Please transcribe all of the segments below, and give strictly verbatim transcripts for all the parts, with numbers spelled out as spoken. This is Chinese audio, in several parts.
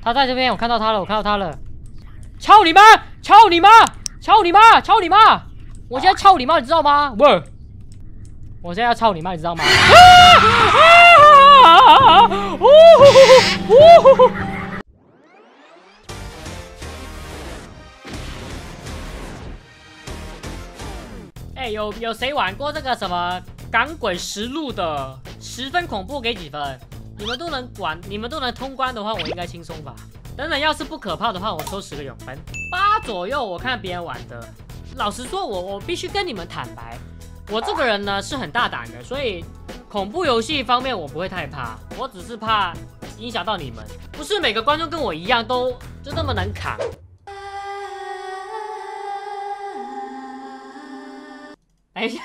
他在这边，我看到他了，我看到他了。操你妈！操你妈！操你妈！操你妈！我现在操你妈，你知道吗？喂！我现在要操你妈，你知道吗？哎，有有谁玩过这个什么《港鬼实录》的？十分恐怖，给几分？你们都能管，你们都能通关的话，我应该轻松吧？等等，要是不可怕的话，我抽十个永分。八左右，我看别人玩的。老实说，我我必须跟你们坦白，我这个人呢是很大胆的，所以恐怖游戏方面我不会太怕，我只是怕影响到你们。不是每个观众跟我一样都就那么能扛。等一下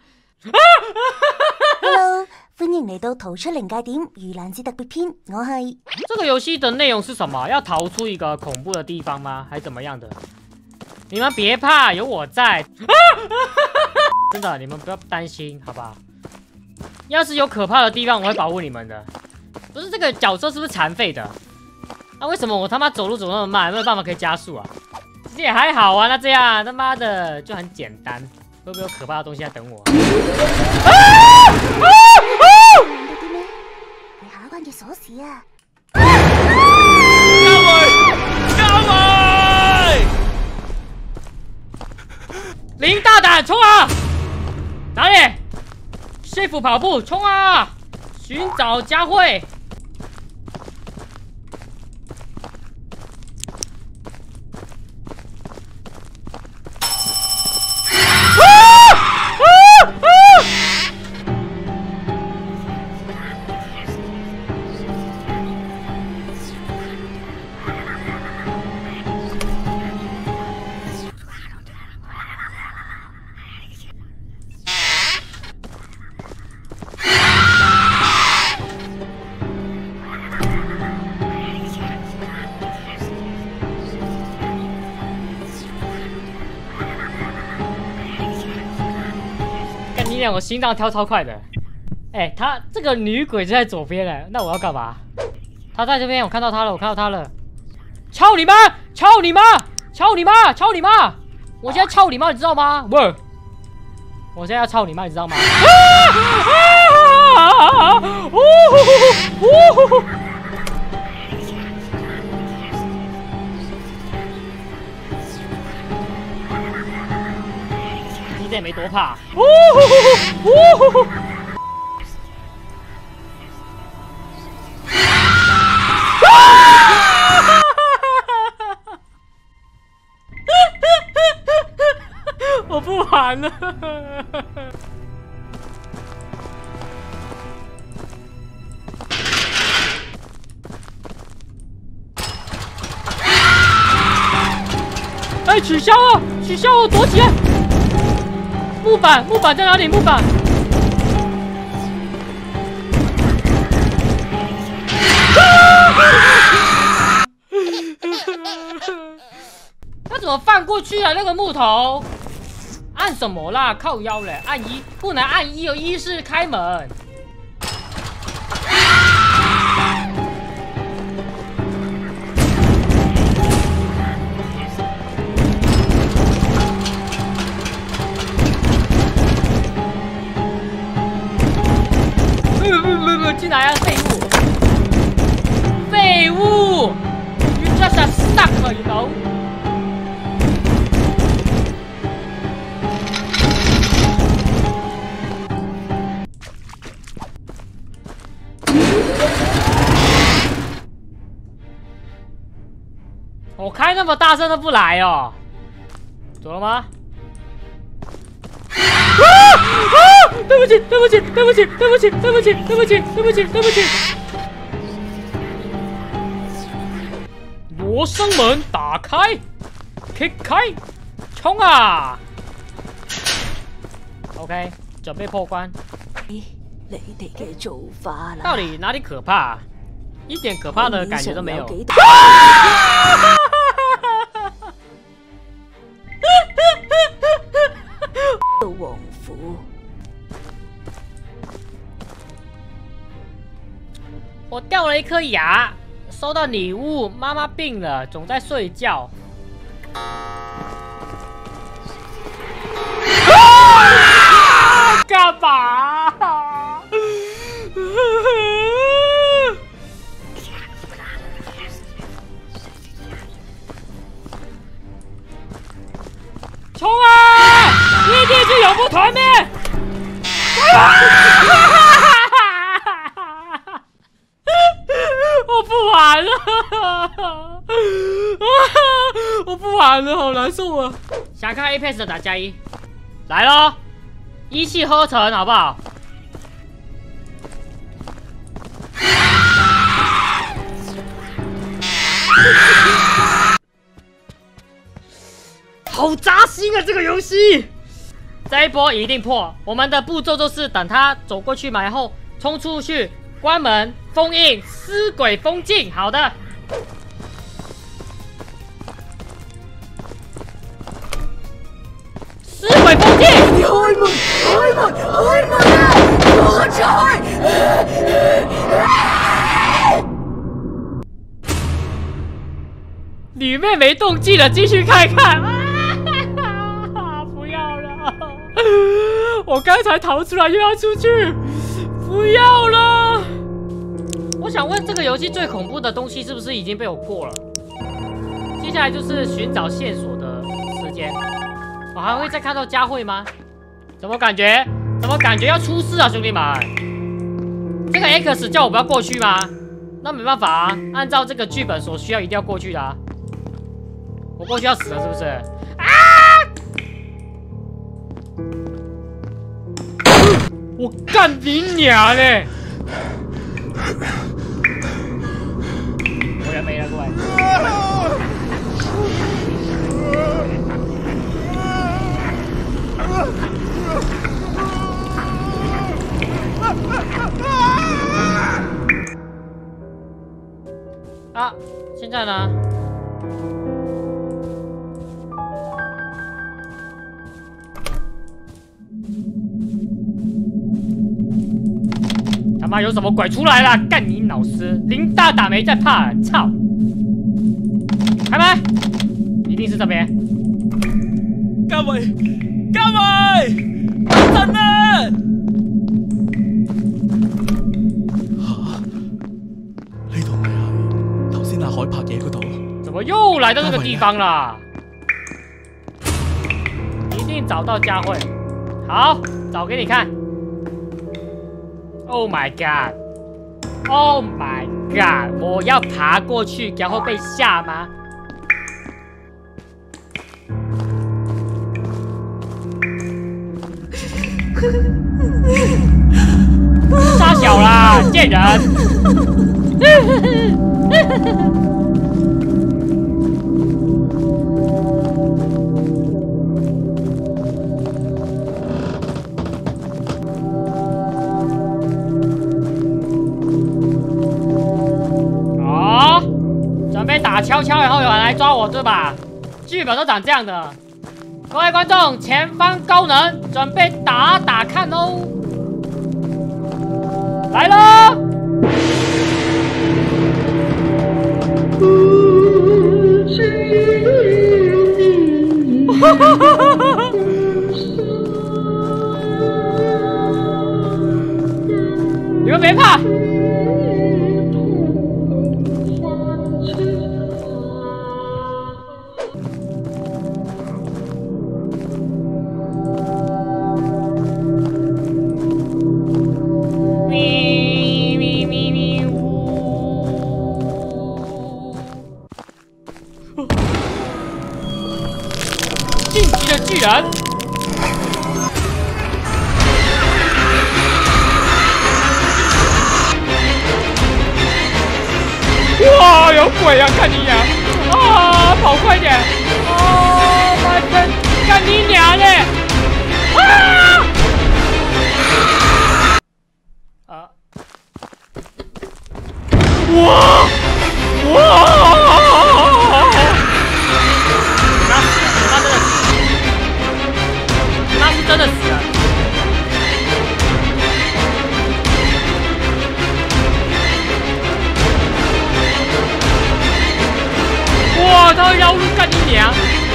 ，Hello， 歡迎嚟到逃出靈界點盂蘭節特別篇，我係。 這個遊戲的內容是什麼？要逃出一個恐怖的地方嗎？還是怎麼樣的？你們別怕，有我在。真的，你們不要擔心，好不好？要是有可怕的地方，我會保護你們的。不是這個角色是不是殘廢的？那、啊、為什麼我他媽走路走那麼慢？有沒有辦法可以加速啊？其實也還好啊，那這樣他媽的就很簡單。會不會有可怕的東西在等我？啊啊啊！ 到啲咩？係下一關嘅鎖匙啊！ 救我！救我！林大膽，衝啊！哪裡？師傅跑步，衝啊！尋找佳慧。我心脏跳超快的，哎、欸，他这个女鬼就在左边了，那我要干嘛？他在这边，我看到他了，我看到他了。操你妈！操你妈！操你妈！操你妈！我现在操你妈，你知道吗？喂！我现在要操你妈，你知道吗？啊啊啊！呜呼呼！你这也没多怕。呜呼呼！呜呼！我不玩了。哎，取消哦！取消哦！躲起来！木板，木板在哪里？木板！他怎么放过去啊？那个木头？按什么啦？靠腰嘞！按一，不能按一哦，一是开门。进来啊，废物！废物 ！You just a stuck, you know. 我开那么大声都不来哦，走了吗？啊啊！对不起，对不起，对不起，对不起，对不起，对不起，对不起，对不起。罗生门打开 ，kick 开，冲啊 ！OK， 准备破关。 你哋嘅做法啦， 到底哪里可怕？一点可怕的感觉都没有。 到王府， 我掉了一颗牙， 收到礼物，妈妈病了，总在睡觉。啊！干嘛？冲啊！一定是永不团灭！我不玩了，我不玩了，好难受啊！想看 Apex 的打加一，来咯，一气呵成，好不好？好扎心啊，这个游戏！这一波一定破。我们的步骤就是等他走过去嘛，然后冲出去，关门。 封印，尸鬼封禁，好的。尸鬼封禁， 開門！開門！開門啊！我出去！ 里面没动静了，继续看看。啊！不要了，我刚才逃出来又要出去，不要了。 我想问，这个游戏最恐怖的东西是不是已经被我过了？接下来就是寻找线索的时间。我还会再看到佳慧吗？怎么感觉？怎么感觉要出事啊，兄弟们！这个 X 叫我不要过去吗？那没办法啊，按照这个剧本所需要，一定要过去的啊。我过去要死了，是不是？啊！我干你娘嘞！ 我人没了，各位。啊，现在呢？他妈有什么鬼出来了？干你老师！林大大没在怕，操！开门，一定是这邊。 嘉慧，嘉慧，等陣啊！嚇，呢度咪係頭先阿海拍嘢嗰度？ 怎麼又來到這個地方了？一定找到佳慧。好，找給你看。Oh my god! Oh my god! 我要爬過去，然後被嚇嗎？傻小啦，賤人！打敲敲，然后有人来抓我，对吧？剧本都长这样的。各位观众，前方高能，准备打打看哦！来喽！你们别怕。 晋级的巨人，哇，有鬼啊！看你娘！啊，跑快点！啊，妈的，干你娘嘞！啊！啊！哇！哇！ 真的死了！ 哇，他会绕路干你娘！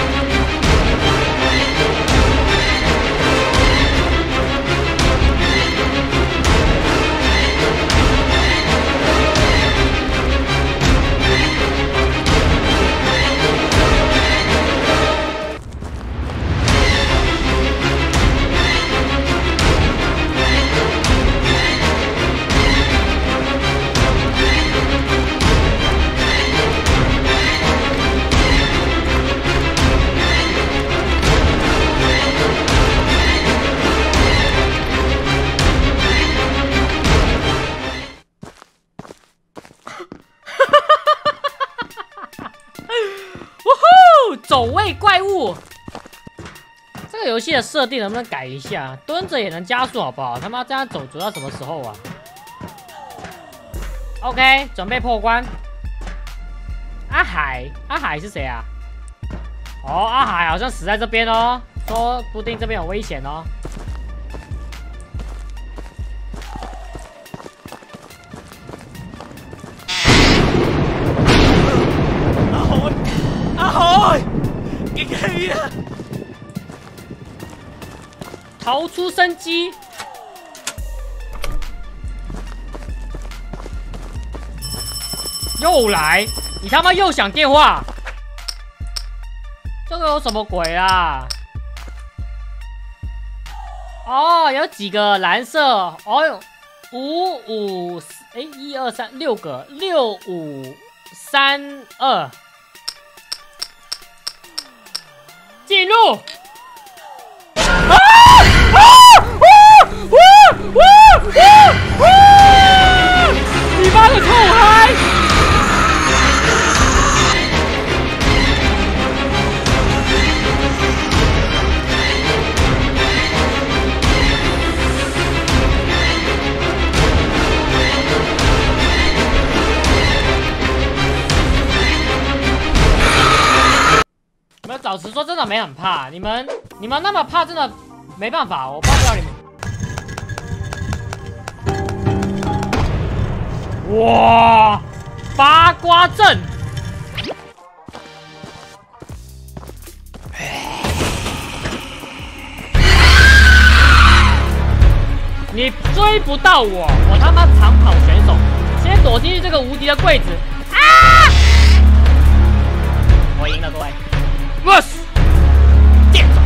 走位怪物，这个游戏的设定能不能改一下？蹲着也能加速，好不好？他妈这样走走到什么时候啊 ？OK， 准备破关。阿海，阿海是谁啊？哦，阿海好像死在这边哦，说不定这边有危险哦。 阿海，阿海！ 激氣啊！ 逃出生機，又來！你他媽又響電話，這個有什麼鬼啊？哦，有幾個藍色，哦喲，五五，哎，一二三，六個，六五三二。 进入！啊啊啊啊啊啊！你妈个臭嗨！你们老实说，真的没很怕。你们你们那么怕，真的没办法，我帮不了你们。哇，八卦阵！你追不到我，我他妈长跑选手，先躲进去这个无敌的柜子。啊！我赢了，各位。 我死！电走！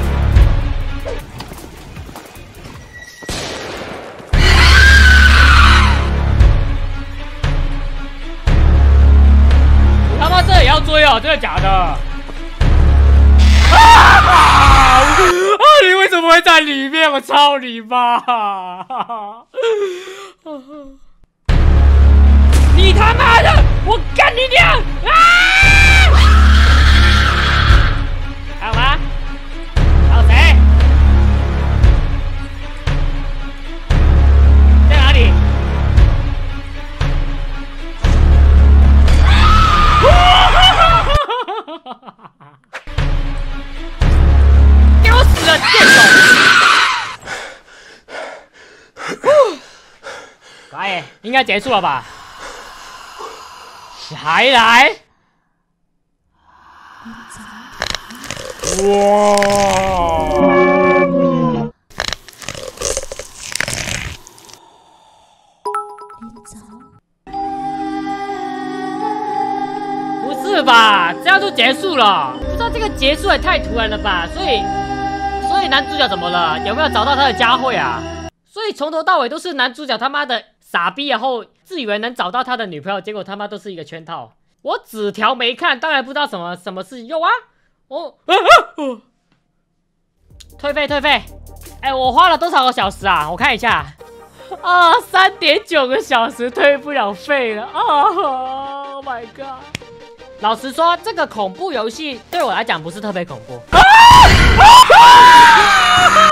你他妈这也要追哦？真的假的？啊！啊！你为什么会在里面？我操你妈！你他妈的！我干你娘！啊！ 还有吗？还有谁？在哪里？给我死了，贱种！可以，应该结束了吧？还来？哇！不是吧？这样就结束了？不知道这个结束也太突然了吧？所以，所以男主角怎么了？有没有找到他的佳慧啊？所以从头到尾都是男主角他妈的傻逼，然后自以为能找到他的女朋友，结果他妈都是一个圈套。我纸条没看，当然不知道什么什么事情。有啊，我啊啊哦。 退费退费，哎、欸，我花了多少个小时啊？我看一下，啊，三点九个小时退不了费了啊 ！Oh my god！ 老实说，这个恐怖游戏对我来讲不是特别恐怖。啊啊、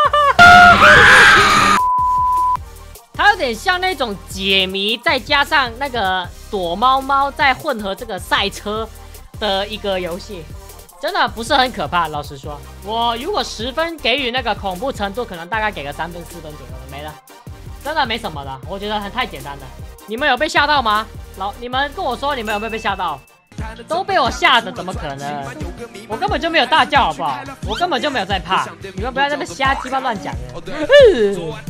它有点像那种解谜，再加上那个躲猫猫，再混合这个赛车的一个游戏。 真的不是很可怕，老实说，我如果十分给予那个恐怖程度，可能大概给个三分四分左右，没了，真的没什么了，我觉得很太简单了。你们有被吓到吗？老，你们跟我说你们有没有被吓到？ 都被我吓的，怎么可能？我根本就没有大叫，好不好？我根本就没有在怕，你们不要在那瞎鸡巴乱讲了。